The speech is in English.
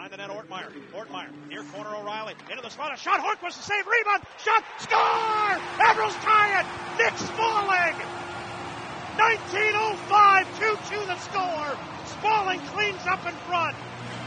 behind the net, Ortmeyer. Ortmeyer, near corner O'Reilly. Into the slot, a shot, Horquist, a save, rebound, shot, score! Admirals tie it! Nick Spaling! 19:05, 2-2 the score. Spaling cleans up in front.